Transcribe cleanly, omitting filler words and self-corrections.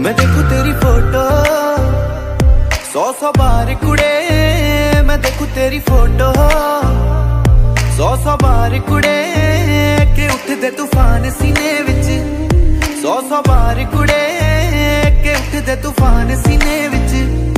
मैं देखूं तेरी फोटो 100 बार कुड़े, मैं देखूं तेरी फोटो 100 बार कुड़े, के उठदे तूफान सीने विच 100 बार कुड़े, के उठदे तूफान सीने विच।